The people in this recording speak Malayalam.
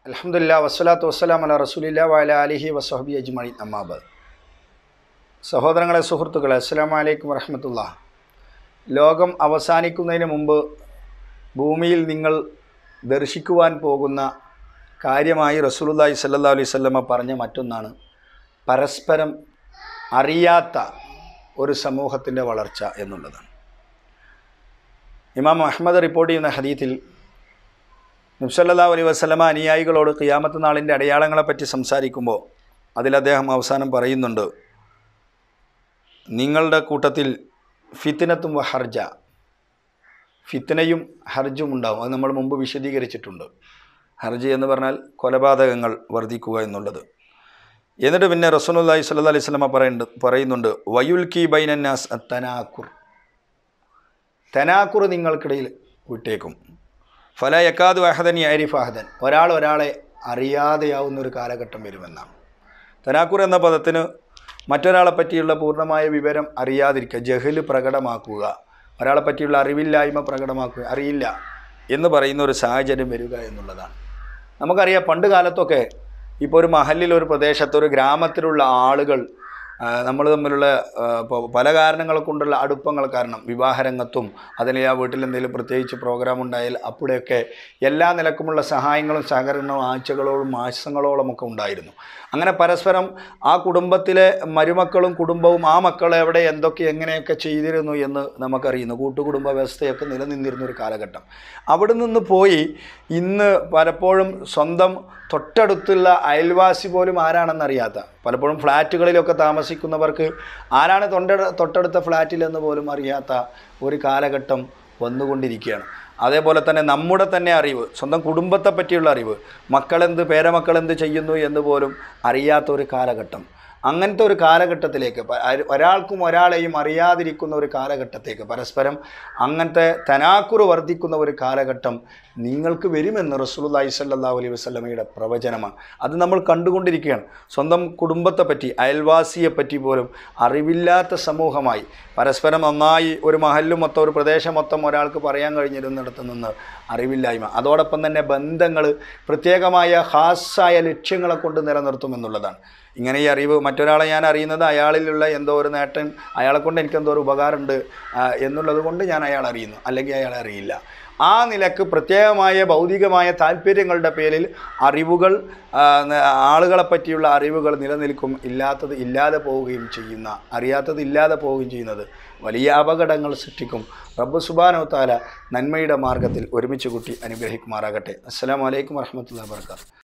അൽഹംദുലില്ലാ വസ്സലാത്തു വസ്സലാമു അലാ റസൂലില്ലാ വഅലാ ആലിഹി വസ്വഹ്ബി അജ്മഈൻ അമ്മാ ബഅദ്. സഹോദരങ്ങളെ, സുഹൃത്തുക്കളെ, അസ്സലാമു അലൈക്കും വറഹ്മത്തുള്ളാഹി. ലോകം അവസാനിക്കുന്നതിന് മുമ്പ് ഭൂമിയിൽ നിങ്ങൾ ദർശിക്കുവാൻ പോകുന്ന കാര്യമായി റസൂലുള്ളാഹി സ്വല്ലല്ലാഹു അലൈഹി വസല്ലമ പറഞ്ഞ മറ്റൊന്നാണ് പരസ്പരം അറിയാത്ത ഒരു സമൂഹത്തിൻ്റെ വളർച്ച എന്നുള്ളതാണ്. ഇമാം അഹ്മദ് റിപ്പോർട്ട് ചെയ്യുന്ന ഹദീത്തിൽ നബി സല്ലല്ലാഹു അലൈഹി വസല്ലമ അനുയായികളോട് ഖിയാമത്ത് നാളിൻ്റെ അടയാളങ്ങളെപ്പറ്റി സംസാരിക്കുമ്പോൾ അതിൽ അദ്ദേഹം അവസാനം പറയുന്നുണ്ട്, നിങ്ങളുടെ കൂട്ടത്തിൽ ഫിത്നത്തും ഹർജ, ഫിത്നയും ഹർജും ഉണ്ടാവും. അത് നമ്മൾ മുമ്പ് വിശദീകരിച്ചിട്ടുണ്ട്. ഹർജ് എന്ന് പറഞ്ഞാൽ കൊലപാതകങ്ങൾ വർദ്ധിക്കുക എന്നുള്ളത്. എന്നിട്ട് പിന്നെ റസൂലുള്ളാഹി സ്വല്ലല്ലാഹു അലൈഹി വസല്ലമ പറയുന്നുണ്ട് വയുൽക്കി ബൈനന്നാസ് തനാക്കുർ, തനാക്കുർ നിങ്ങൾക്കിടയിൽ വിട്ടേക്കും. ഫല യക്കാദു അഹദൻ യഅരിഫ് അഹദൻ, ഒരാളെ അറിയാതെയാവുന്ന ഒരു കാലഘട്ടം വരുമെന്നാണ്. തനാക്കുർ എന്ന പദത്തിന് മറ്റൊരാളെ പറ്റിയുള്ള പൂർണ്ണമായ വിവരം അറിയാതിരിക്കുക, ജഹല് പ്രകടമാക്കുക, ഒരാളെ പറ്റിയുള്ള അറിവില്ലായ്മ പ്രകടമാക്കുക, അറിയില്ല എന്ന് പറയുന്ന ഒരു സാഹചര്യം വരിക എന്നുള്ളതാണ്. നമുക്കറിയാം, പണ്ട് കാലത്തൊക്കെ ഇപ്പോൾ ഒരു മഹലിൽ, ഒരു പ്രദേശത്ത്, ഒരു ഗ്രാമത്തിലുള്ള ആളുകൾ നമ്മൾ തമ്മിലുള്ള പല കാരണങ്ങൾ കൊണ്ടുള്ള അടുപ്പങ്ങൾ കാരണം, വിവാഹരംഗത്തും അതിൽ ആ വീട്ടിൽ എന്തെങ്കിലും പ്രത്യേകിച്ച് പ്രോഗ്രാം ഉണ്ടായാൽ അപ്പോഴൊക്കെ എല്ലാ നിലക്കുമുള്ള സഹായങ്ങളും സഹകരണവും ആഴ്ചകളോളം മാസങ്ങളോളം ഒക്കെ ഉണ്ടായിരുന്നു. അങ്ങനെ പരസ്പരം ആ കുടുംബത്തിലെ മരുമക്കളും കുടുംബവും ആ മക്കളെ എവിടെ എന്തൊക്കെ എങ്ങനെയൊക്കെ ചെയ്തിരുന്നു എന്ന് നമുക്കറിയുന്നു. കൂട്ടുകുടുംബ വ്യവസ്ഥയൊക്കെ നിലനിന്നിരുന്ന ഒരു കാലഘട്ടം. അവിടെ നിന്ന് പോയി ഇന്ന് പലപ്പോഴും സ്വന്തം തൊട്ടടുത്തുള്ള അയൽവാസി പോലും ആരാണെന്നറിയാത്ത, പലപ്പോഴും ഫ്ലാറ്റുകളിലൊക്കെ താമസിക്കുന്നവർക്ക് ആരാണ് തൊട്ടടുത്ത ഫ്ലാറ്റിലെന്ന് പോലും അറിയാത്ത ഒരു കാലഘട്ടം വന്നുകൊണ്ടിരിക്കുകയാണ്. അതേപോലെ തന്നെ നമ്മുടെ തന്നെ അറിവ്, സ്വന്തം കുടുംബത്തെ പറ്റിയുള്ള അറിവ്, മക്കളെന്ത് പേരമക്കളെന്ത് ചെയ്യുന്നു എന്ന് പോലും അറിയാത്ത ഒരു കാലഘട്ടം. അങ്ങനത്തെ ഒരു കാലഘട്ടത്തിലേക്ക്, ഒരാൾക്കും ഒരാളെയും അറിയാതിരിക്കുന്ന ഒരു കാലഘട്ടത്തേക്ക്, പരസ്പരം അങ്ങനത്തെ തനാക്കുറ് വർദ്ധിക്കുന്ന ഒരു കാലഘട്ടം നിങ്ങൾക്ക് വരുമെന്ന് റസൂലുള്ളാഹി സ്വല്ലല്ലാഹു അലൈഹി വസല്ലമയുടെ പ്രവചനമാണ്. അത് നമ്മൾ കണ്ടുകൊണ്ടിരിക്കുകയാണ്. സ്വന്തം കുടുംബത്തെ പറ്റി, അയൽവാസിയെ പറ്റി പോലും അറിവില്ലാത്ത സമൂഹമായി, പരസ്പരം നന്നായി ഒരു മഹല്ല് മൊത്തം, ഒരു പ്രദേശം മൊത്തം ഒരാൾക്ക് പറയാൻ കഴിഞ്ഞിരുന്നിടത്ത് നിന്ന് അറിവില്ലായ്മ. അതോടൊപ്പം തന്നെ ബന്ധങ്ങൾ പ്രത്യേകമായ ഖാസായ ലക്ഷ്യങ്ങളെ കൊണ്ട് നിലനിർത്തുമെന്നുള്ളതാണ്. ഇങ്ങനെ ഈ അറിവ്, മറ്റൊരാളെ ഞാൻ അറിയുന്നത് അയാളിലുള്ള എന്തോ ഒരു നേട്ടം, അയാളെ കൊണ്ട് എനിക്കെന്തോ ഒരു ഉപകാരമുണ്ട് എന്നുള്ളത് കൊണ്ട് ഞാൻ അയാളെ അറിയുന്നു, അല്ലെങ്കിൽ അയാളെ അറിയില്ല. ആ നിലക്ക് പ്രത്യേകമായ ഭൗതികമായ താല്പര്യങ്ങളുടെ പേരിൽ അറിവുകൾ, ആളുകളെ പറ്റിയുള്ള അറിവുകൾ നിലനിൽക്കും, ഇല്ലാത്തത് ഇല്ലാതെ പോവുകയും ചെയ്യുന്ന, അറിയാത്തത് ഇല്ലാതെ പോവുകയും ചെയ്യുന്നത് വലിയ അപകടങ്ങൾ സൃഷ്ടിക്കും. റബ്ബ് സുബ്ഹാനഹു വ തആല നന്മയുടെ മാർഗത്തിൽ ഒരുമിച്ച് കൂട്ടി അനുഗ്രഹിക്കുമാറാകട്ടെ. അസ്സലാമു അലൈക്കും വറഹ്മത്തുള്ളാഹി വബറകാതുഹു.